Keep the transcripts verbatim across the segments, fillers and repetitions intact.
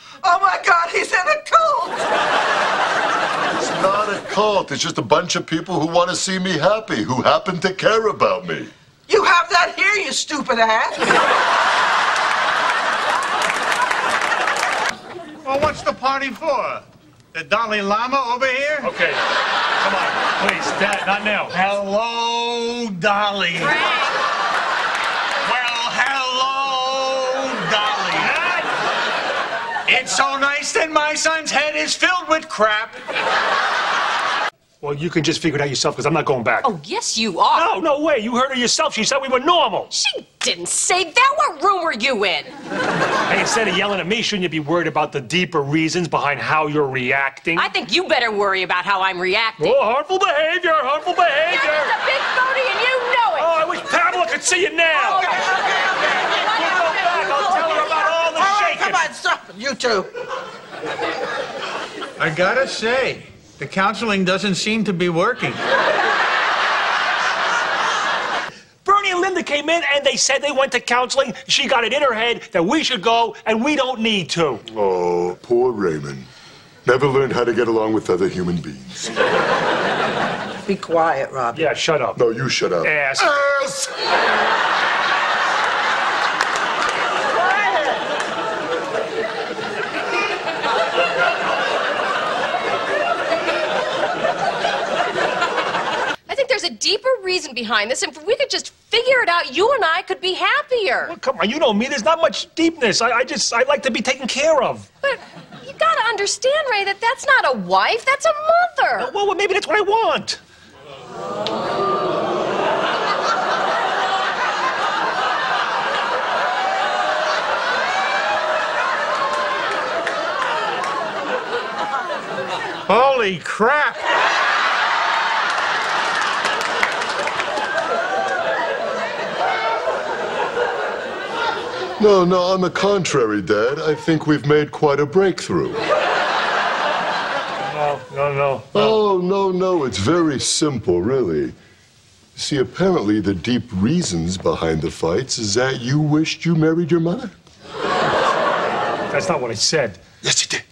Oh, my God, he's in a cult! It's not a cult. It's just a bunch of people who want to see me happy, who happen to care about me. You have that here, you stupid ass. Well, what's the party for? The Dalai Lama over here? Okay, come on, please, Dad, not now. Hello, Dolly. Frank. Well, hello, Dolly. Dad. It's so nice that my son's head is filled with crap. Well, you can just figure it out yourself, because I'm not going back. Oh, yes, you are. No, no way. You heard her yourself. She said we were normal. She didn't say that. What room were you in? Hey, instead of yelling at me, shouldn't you be worried about the deeper reasons behind how you're reacting? I think you better worry about how I'm reacting. Oh, harmful behavior, harmful behavior. You're just a big phony and you know it. Oh, I wish Pamela could see you now. Okay, okay, okay. We'll go back. I'll tell her about all the All right, shaking. come on, stop it, you two. I gotta say, the counseling doesn't seem to be working. Bernie and Linda came in and they said they went to counseling. She got it in her head that we should go and we don't need to. Oh, poor Raymond. Never learned how to get along with other human beings. Be quiet, Robbie. Yeah, shut up. No, you shut up. Ass. Ass! There's a deeper reason behind this, and if we could just figure it out, you and I could be happier. Well, come on, you know me. There's not much deepness. I, I just, I like to be taken care of. But you gotta understand, Ray, that that's not a wife, that's a mother. Well, well maybe that's what I want. Holy crap! No, no, on the contrary, Dad. I think we've made quite a breakthrough. No, no, no. Oh, no, no. It's very simple, really. See, apparently the deep reasons behind the fights is that you wished you married your mother. That's not what I said. Yes, you did.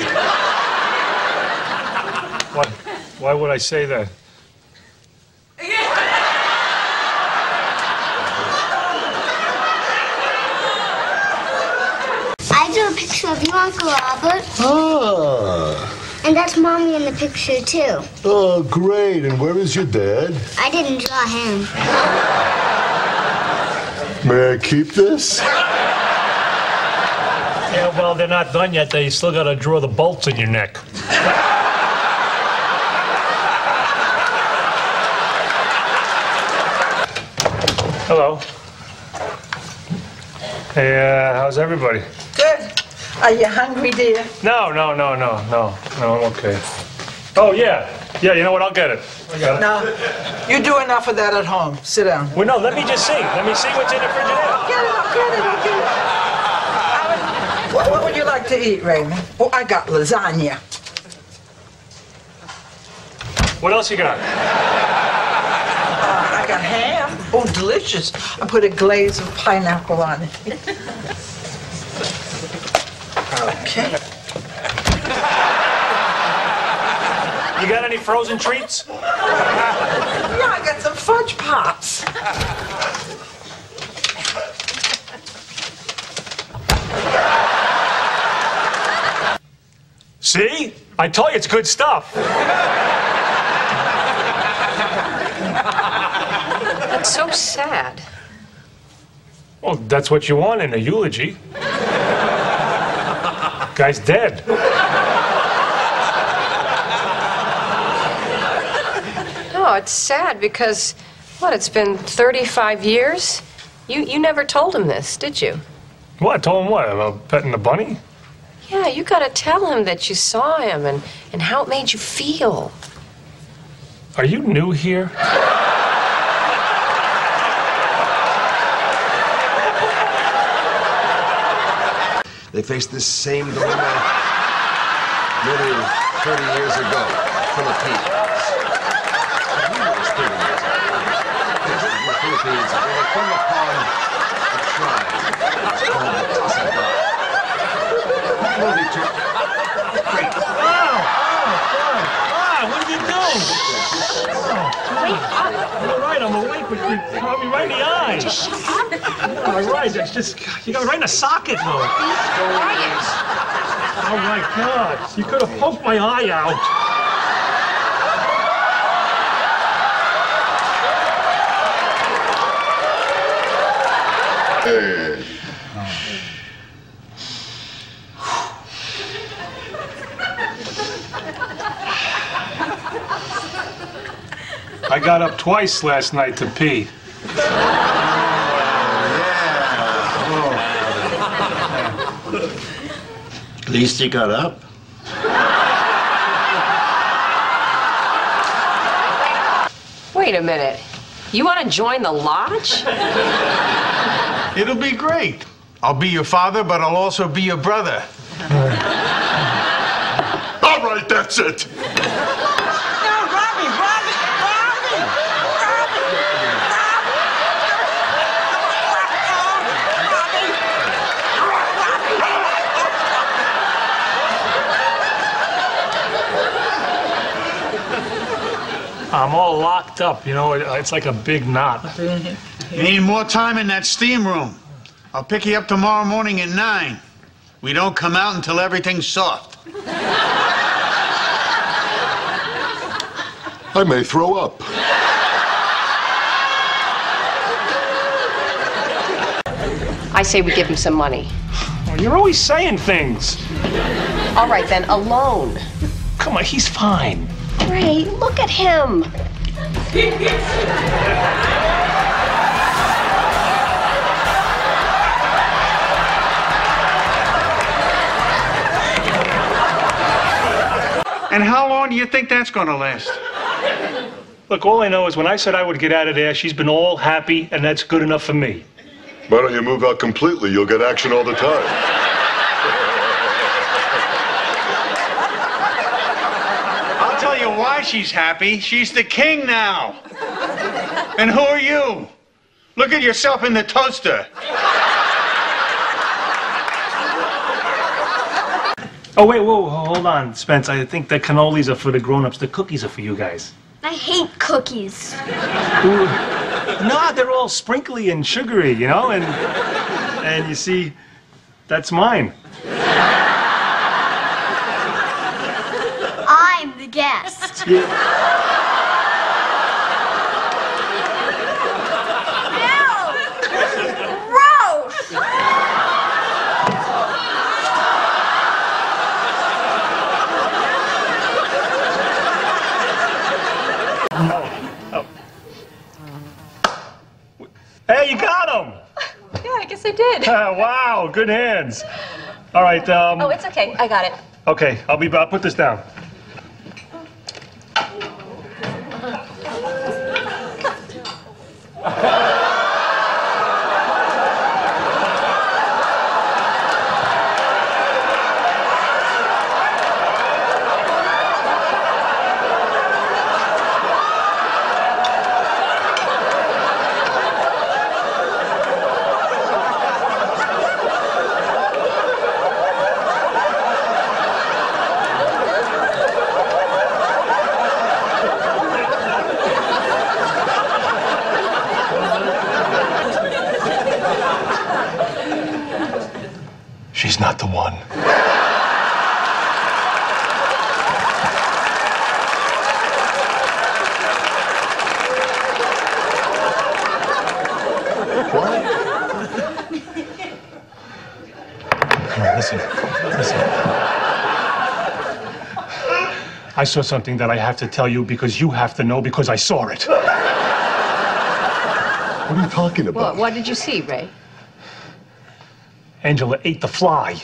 Why, why would I say that? I drew a picture of you, Uncle Robert. Ah. And that's Mommy in the picture, too. Oh, great. And where is your dad? I didn't draw him. May I keep this? Yeah, well, they're not done yet. They still got to draw the bolts in your neck. Hello. Hey, uh, how's everybody? Good. Are you hungry, dear? No, no, no, no, no. No, I'm okay. Oh, yeah. Yeah, you know what? I'll get it. I got it. No. You do enough of that at home. Sit down. Well, no, let me just see. Let me see what's in the refrigerator. Get it, I'll get it, I'll get it. What, what would you like to eat, Raymond? Oh, I got lasagna. What else you got? Uh, I got ham. Oh, delicious. I put a glaze of pineapple on it. Okay. You got any frozen treats? Yeah, I got some fudge pops. See? I told you it's good stuff. That's so sad. Well, that's what you want in a eulogy. Guy's dead. No, it's sad because, what, it's been thirty-five years? You, you never told him this, did you? What? Told him what? About petting the bunny? Yeah, you gotta tell him that you saw him and, and how it made you feel. Are you new here? They faced this same dilemma nearly thirty years ago, Philippines. thirty years ago. The Philippines, where they came upon a tribe. It's called the Tassaga. Movie Ah, what did you do? Oh, all right, I'm awake, but you caught me right in the eye. Just shut up. All right, that's just, you got me right in the socket, though. Quiet. Oh, my God. You could have poked my eye out. Hey. I got up twice last night to pee. At least he got up. Wait a minute. You want to join the lodge? It'll be great. I'll be your father, but I'll also be your brother. All right, that's it. I'm all locked up, you know, it, it's like a big knot. You need more time in that steam room. I'll pick you up tomorrow morning at nine. We don't come out until everything's soft. I may throw up. I say we give him some money. Oh, you're always saying things. All right, then, a loan. Come on, he's fine. Ray, look at him. And how long do you think that's going to last? Look, all I know is when I said I would get out of there, she's been all happy, and that's good enough for me. Why don't you move out completely? You'll get action all the time. I'll tell you why she's happy. She's the king now. And who are you? Look at yourself in the toaster. Oh, wait, whoa, hold on, Spence. I think the cannolis are for the grown-ups. The cookies are for you guys. I hate cookies. Ooh. No, they're all sprinkly and sugary, you know, and and you see, that's mine. I'm the guest. Yeah. Ew! Gross! Hey, you got him! Yeah, I guess I did. Wow, good hands. All right, um... Oh, it's okay. I got it. Okay, I'll be... I'll put this down. She's not the one. What? Come on, listen, listen. I saw something that I have to tell you because you have to know because I saw it. What are you talking about? What, what did you see, Ray? Angela ate the fly.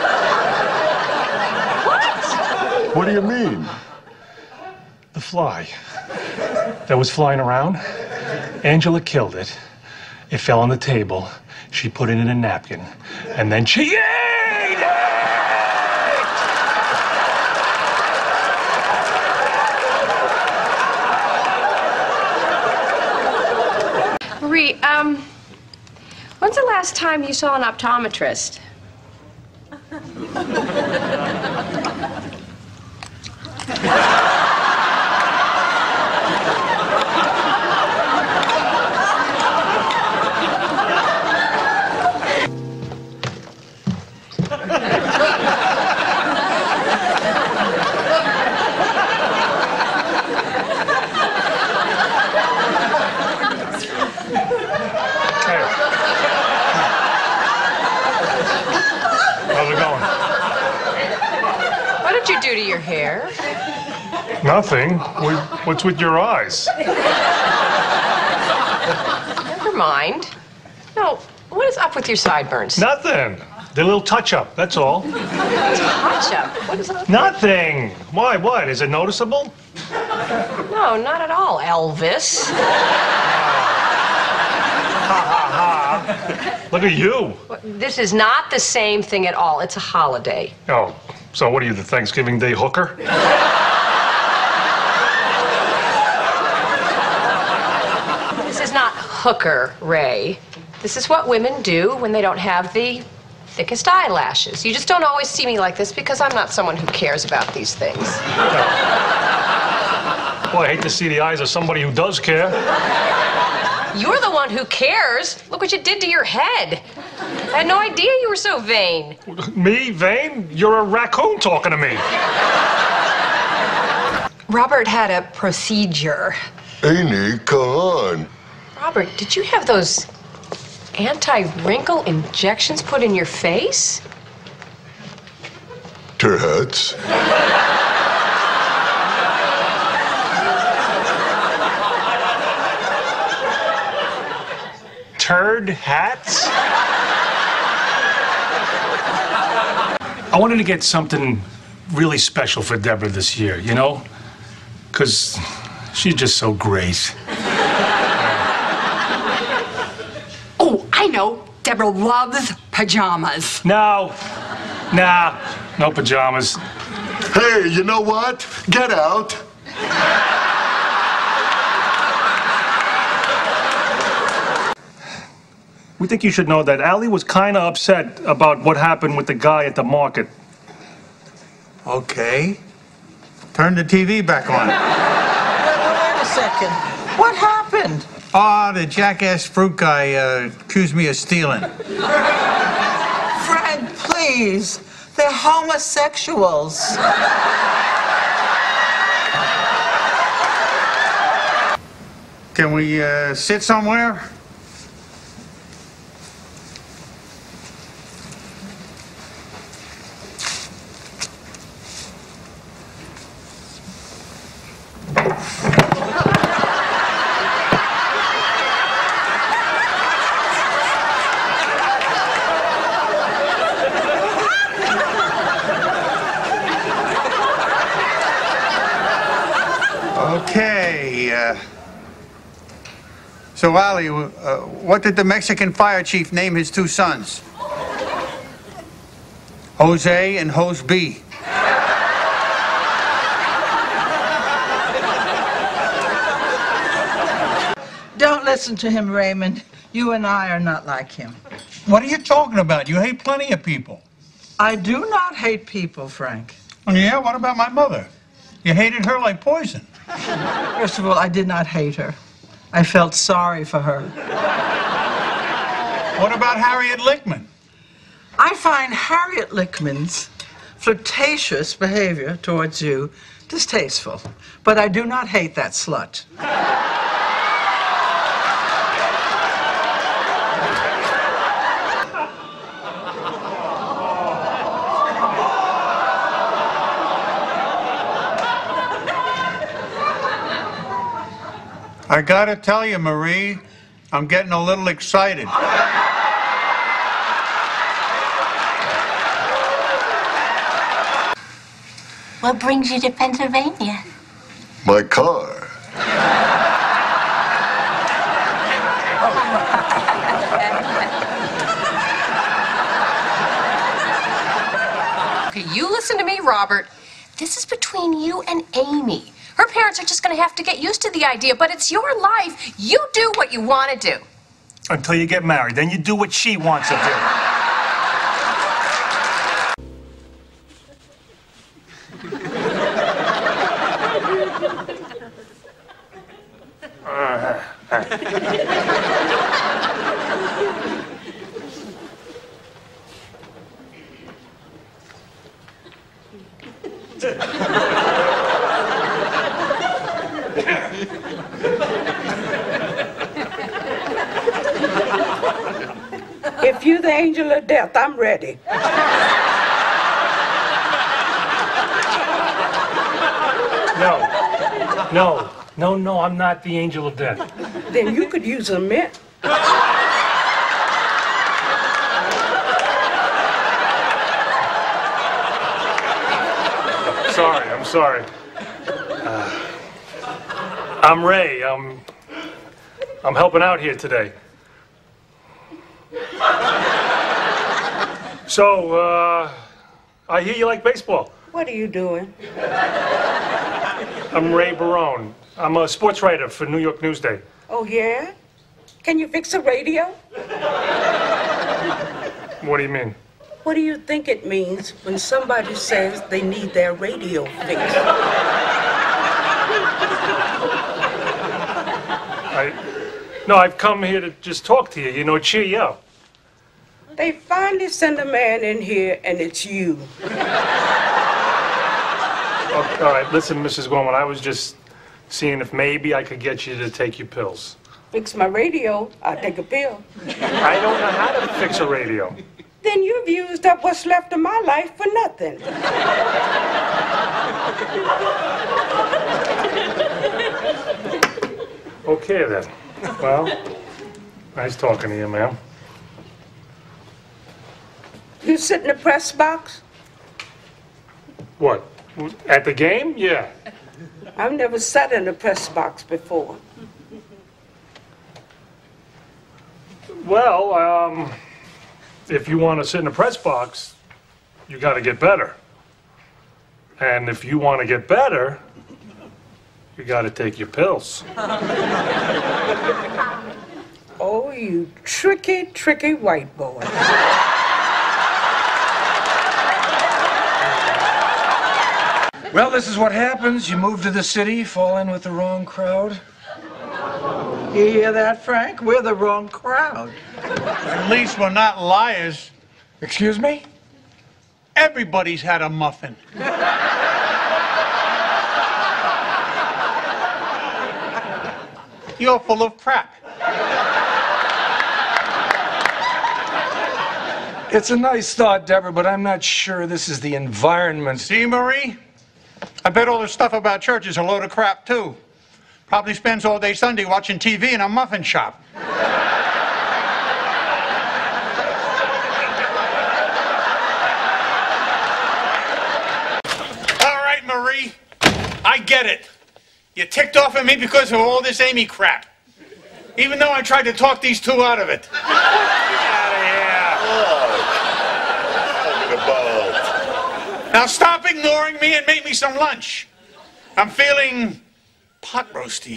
What do you mean? The fly that was flying around. Angela killed it. It fell on the table. She put it in a napkin. And then she ate it! Marie, um, when's the last time you saw an optometrist? What did you do to your hair? Nothing. What's with your eyes? Never mind. No, what is up with your sideburns? Nothing. The little touch-up, that's all. Touch-up? What is up? Nothing. Why, what? Is it noticeable? No, not at all, Elvis. Ha, ha, ha. Look at you. This is not the same thing at all. It's a holiday. Oh, so what are you, the Thanksgiving Day hooker? This is not hooker, Ray. This is what women do when they don't have the thickest eyelashes. You just don't always see me like this because I'm not someone who cares about these things. Well, I hate to see the eyes of somebody who does care. You're the one who cares. Look what you did to your head. I had no idea you were so vain. Me, vain? You're a raccoon talking to me. Robert had a procedure. Amy, come on. Robert, did you have those anti-wrinkle injections put in your face? Perhaps. Turd hats? I wanted to get something really special for Deborah this year, you know? Because she's just so great. Oh, I know. Deborah loves pajamas. No. Nah. No pajamas. Hey, you know what? Get out. We think you should know that Allie was kind of upset about what happened with the guy at the market. Okay. Turn the T V back on. Wait, wait a second. What happened? Ah, oh, the jackass fruit guy uh, accused me of stealing. Fred, please. They're homosexuals. Can we uh, sit somewhere? Okay. Uh, so, Ali, uh, what did the Mexican fire chief name his two sons? Jose and Jose B. Don't listen to him, Raymond. You and I are not like him. What are you talking about? You hate plenty of people. I do not hate people, Frank. Oh, yeah? What about my mother? You hated her like poison. First of all, I did not hate her. I felt sorry for her. What about Harriet Lickman? I find Harriet Lickman's flirtatious behavior towards you distasteful, but I do not hate that slut. I gotta tell you, Marie, I'm getting a little excited. What brings you to Pennsylvania? My car. Okay, you listen to me, Robert. This is between you and Amy. Her parents are just going to have to get used to the idea, but it's your life. You do what you want to do. Until you get married. Then you do what she wants to do. If you're the angel of death, I'm ready. No, no, no, no, I'm not the angel of death. Then you could use a mint. Sorry, I'm sorry. Uh, I'm Ray. I'm, I'm helping out here today. So, uh, I hear you like baseball. What are you doing? I'm Ray Barone. I'm a sports writer for New York Newsday. Oh, yeah? Can you fix a radio? What do you mean? What do you think it means when somebody says they need their radio fixed? I, no, I've come here to just talk to you, you know, cheer you up. They finally send a man in here, and it's you. Oh, all right, listen, Missus Gorman, I was just seeing if maybe I could get you to take your pills. Fix my radio, I'll take a pill. I don't know how to fix a radio. Then you've used up what's left of my life for nothing. Okay, then. Well, nice talking to you, ma'am. You sit in the press box? What? At the game? Yeah. I've never sat in a press box before. Well, um, if you want to sit in a press box, you got to get better. And if you want to get better, you got to take your pills. Oh, you tricky, tricky white boy. Well, this is what happens. You move to the city, fall in with the wrong crowd. You hear that, Frank? We're the wrong crowd. At least we're not liars. Excuse me? Everybody's had a muffin. You're full of crap. It's a nice thought, Deborah, but I'm not sure this is the environment. See, Marie? I bet all the stuff about church is a load of crap, too. Probably spends all day Sunday watching T V in a muffin shop. All right, Marie. I get it. You ticked off at me because of all this Amy crap. Even though I tried to talk these two out of it. Get out of here. Oh, Now stop ignoring me and make me some lunch. I'm feeling pot roasty.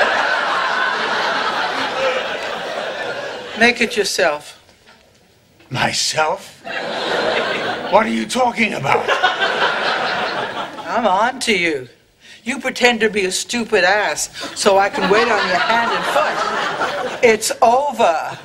Make it yourself. Myself? What are you talking about? I'm on to you. You pretend to be a stupid ass so I can wait on your hand and foot. It's over.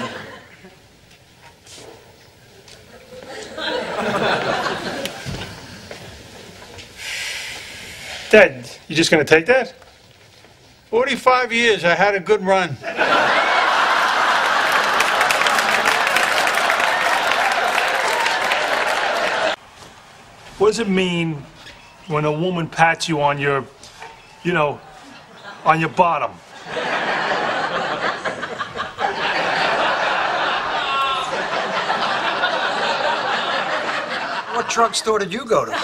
Dad, you just gonna take that? forty-five years, I had a good run. What does it mean when a woman pats you on your, you know, on your bottom? What drugstore did you go to?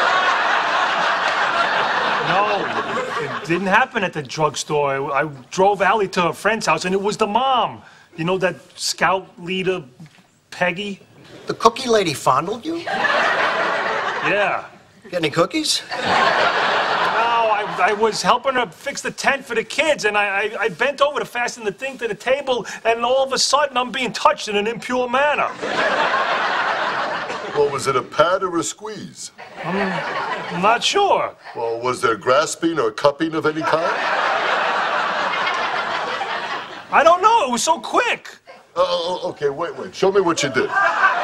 No, it didn't happen at the drugstore. I drove Allie to her friend's house, and it was the mom. You know that scout leader, Peggy? The cookie lady fondled you? Yeah. Get any cookies? No, I, I was helping her fix the tent for the kids, and I, I, I bent over to fasten the thing to the table, and all of a sudden I'm being touched in an impure manner. well, was it a pat or a squeeze? I'm, I'm not sure. Well, was there grasping or cupping of any kind? I don't know. It was so quick. Oh, uh, okay, wait, wait. Show me what you did.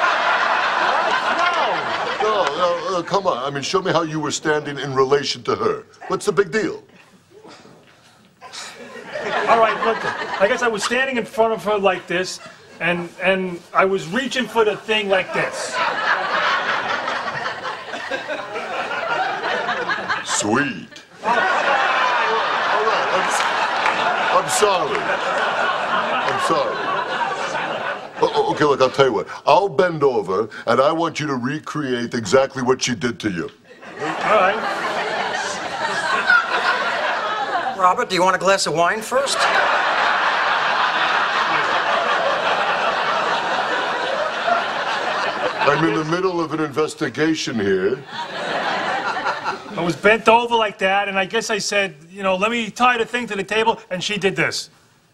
No, no, uh, come on. I mean, show me how you were standing in relation to her. What's the big deal? All right, look. I guess I was standing in front of her like this, and and I was reaching for the thing like this. Sweet. All right, I'm, I'm sorry. I'm sorry. Oh, okay, look, I'll tell you what. I'll bend over, and I want you to recreate exactly what she did to you. All right. Robert, do you want a glass of wine first? I'm in the middle of an investigation here. I was bent over like that, and I guess I said, you know, let me tie the thing to the table, and she did this.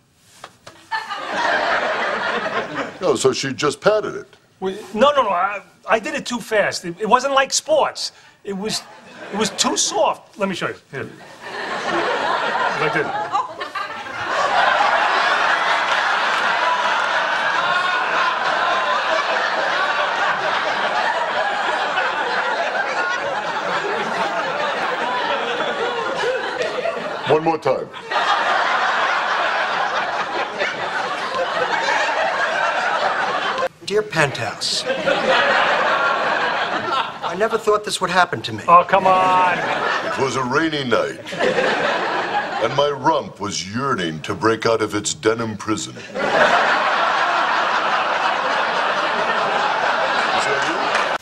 Oh, so she just patted it. No, no, no. I, I did it too fast. It, it wasn't like sports. It was, it was too soft. Let me show you. Here. Like this. One more time. Dear Penthouse, I never thought this would happen to me. Oh, come on. It was a rainy night, and my rump was yearning to break out of its denim prison. Is that you?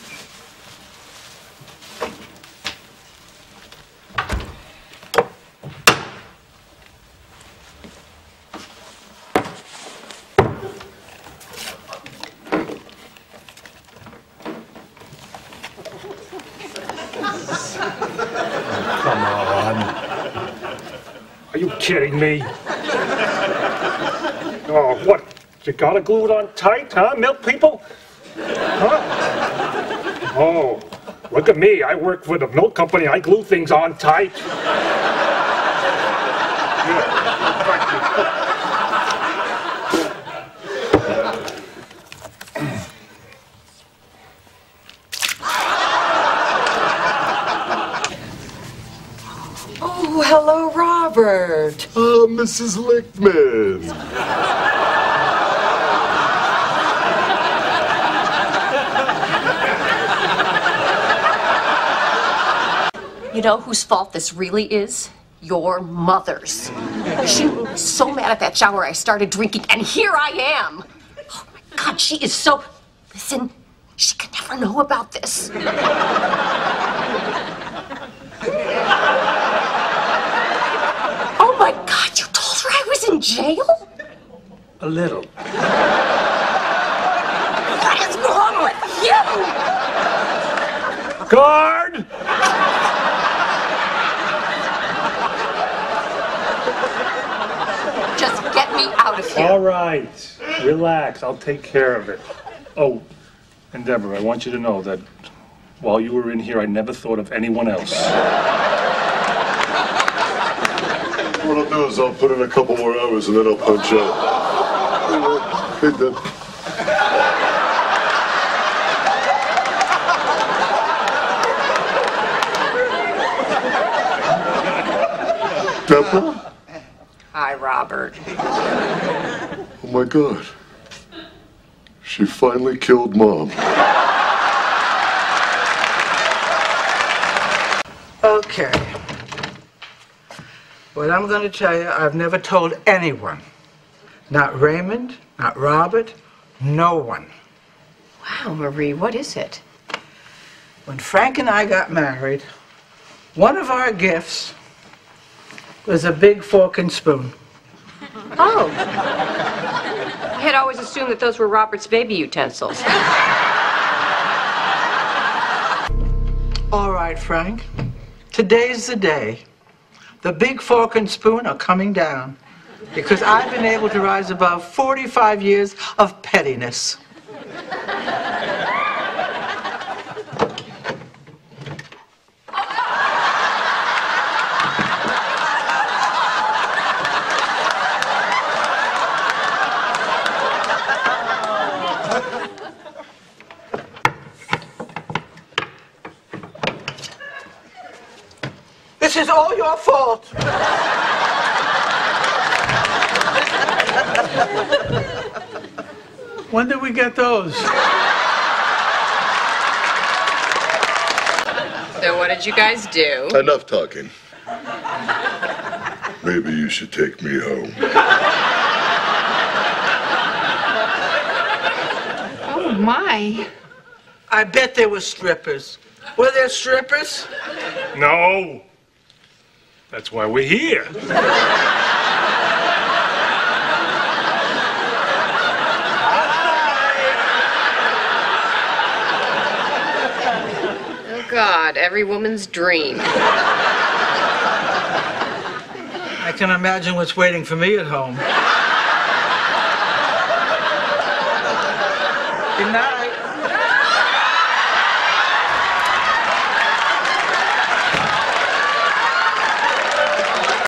Come on. Are you kidding me? Oh, what? You gotta glue it on tight, huh, milk people? Huh? Oh, look at me. I work for the milk company. I glue things on tight. Oh, hello, Robert. Oh, Missus Lichtman. You know whose fault this really is? Your mother's. She was so mad at that shower I started drinking, and here I am. Oh my God, she is so... Listen, she could never know about this. Oh my God, you told her I was in jail? A little. What is wrong with you? Guard! Just get me out of here. All right. Relax. I'll take care of it. Oh, and Deborah, I want you to know that while you were in here, I never thought of anyone else. What I'll do is I'll put in a couple more hours and then I'll punch out. Hey, Deb. Deborah? Hi, Robert. Oh my God. She finally killed Mom. Okay. What I'm going to tell you, I've never told anyone. Not Raymond, not Robert, no one. Wow, Marie, what is it? When Frank and I got married, one of our gifts was a big fork and spoon. Oh. I had always assumed that those were Robert's baby utensils. All right, Frank. Today's the day. The big fork and spoon are coming down because I've been able to rise above forty-five years of pettiness. is all your fault. When did we get those? So what did you guys do? Enough talking. Maybe you should take me home. Oh, my. I bet there were strippers. Were there strippers? No. That's why we're here. Oh, God, every woman's dream. I can imagine what's waiting for me at home.